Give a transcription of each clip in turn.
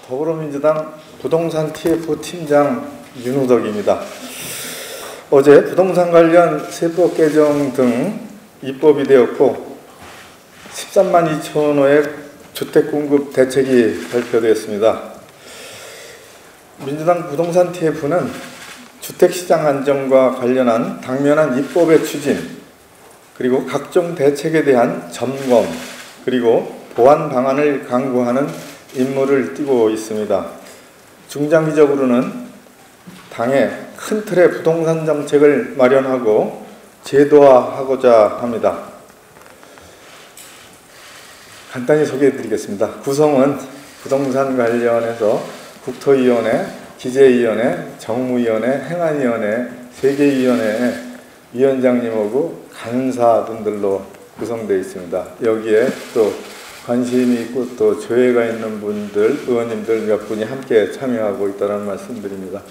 더불어민주당 부동산 TF 팀장 윤우덕입니다. 어제 부동산 관련 세법 개정 등 입법이 되었고 13만 2천 호의 주택공급 대책이 발표되었습니다. 민주당 부동산 TF는 주택시장 안정과 관련한 당면한 입법의 추진, 그리고 각종 대책에 대한 점검, 그리고 보완 방안을 강구하는 임무를 띠고 있습니다. 중장기적으로는 당의 큰 틀의 부동산 정책을 마련하고 제도화하고자 합니다. 간단히 소개해 드리겠습니다. 구성은 부동산 관련해서 국토위원회, 기재위원회, 정무위원회, 행안위원회, 세계위원회 위원장님하고 간사분들로 구성되어 있습니다. 여기에 또 관심이 있고 또 조예가 있는 분들, 의원님들 몇 분이 함께 참여하고 있다는 말씀드립니다.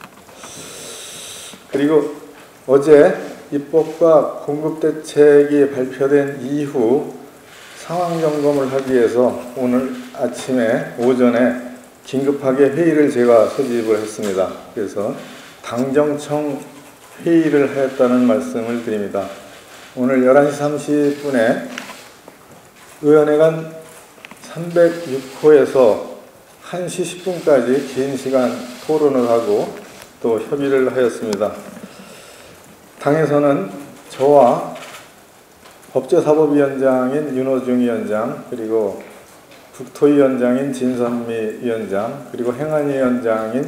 그리고 어제 입법과 공급대책이 발표된 이후 상황 점검을 하기 위해서 오늘 오전에 긴급하게 회의를 제가 소집을 했습니다. 그래서 당정청 회의를 하였다는 말씀을 드립니다. 오늘 11시 30분에 의원회관 306호에서 1시 10분까지 긴 시간 토론을 하고 또 협의를 하였습니다. 당에서는 저와 법제사법위원장인 윤호중 위원장, 그리고 국토위원장인 진선미 위원장, 그리고 행안위원장인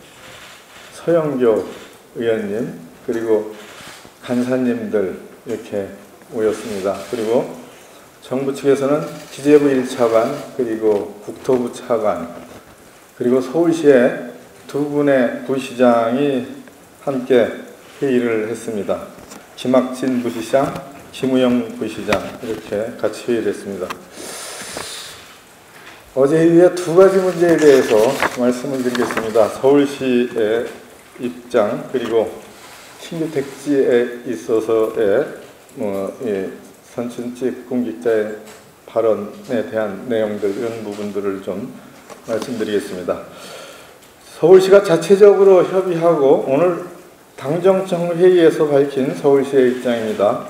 서영교 의원님, 그리고 간사님들 이렇게 모였습니다. 그리고 정부 측에서는 기재부 1차관, 그리고 국토부 차관, 그리고 서울시의 두 분의 부시장이 함께 회의를 했습니다. 김학진 부시장, 김우영 부시장 이렇게 같이 회의를 했습니다. 어제 회의의 두 가지 문제에 대해서 말씀을 드리겠습니다. 서울시의 입장, 그리고 신규 택지에 있어서의 선춘집 공직자의 발언에 대한 내용들, 이런 부분들을 좀 말씀드리겠습니다. 서울시가 자체적으로 협의하고 오늘 당정청 회의에서 밝힌 서울시의 입장입니다.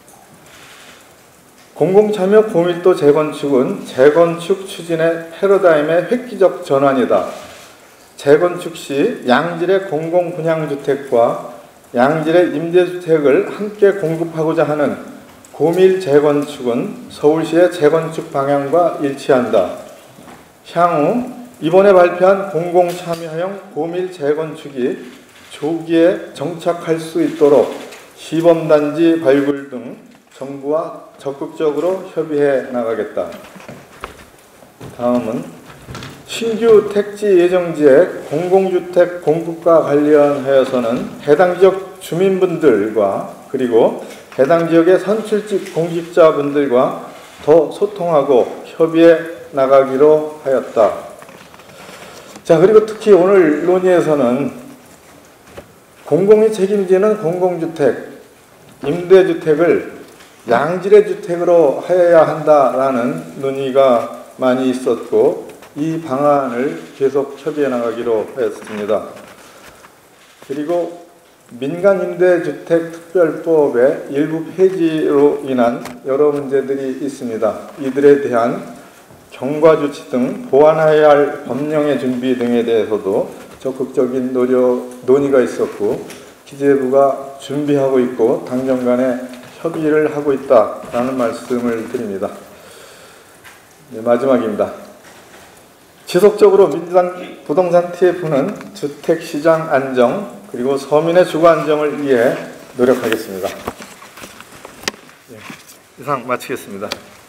공공참여 고밀도 재건축은 재건축 추진의 패러다임의 획기적 전환이다. 재건축 시 양질의 공공분양주택과 양질의 임대주택을 함께 공급하고자 하는 고밀 재건축은 서울시의 재건축 방향과 일치한다. 향후 이번에 발표한 공공참여형 고밀 재건축이 조기에 정착할 수 있도록 시범단지 발굴 등 정부와 적극적으로 협의해 나가겠다. 다음은 신규 택지 예정지의 공공주택 공급과 관련하여서는 해당 지역 주민분들과 그리고 해당 지역의 선출직 공직자분들과 더 소통하고 협의해 나가기로 하였다. 자, 그리고 특히 오늘 논의에서는 공공이 책임지는 공공주택, 임대주택을 양질의 주택으로 하여야 한다라는 논의가 많이 있었고 이 방안을 계속 협의해 나가기로 하였습니다. 그리고 민간임대주택특별법의 일부 폐지로 인한 여러 문제들이 있습니다. 이들에 대한 경과조치 등 보완해야 할 법령의 준비 등에 대해서도 적극적인 논의가 있었고 기재부가 준비하고 있고 당정 간에 협의를 하고 있다라는 말씀을 드립니다. 네, 마지막입니다. 지속적으로 민주당 부동산 TF는 주택시장 안정 그리고 서민의 주거 안정을 위해 노력하겠습니다. 네, 이상 마치겠습니다.